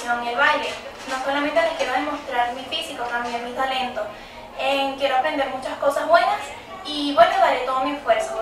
pasión el baile. No solamente les quiero demostrar mi físico, también mi talento. Quiero aprender muchas cosas buenas y bueno, daré todo mi esfuerzo.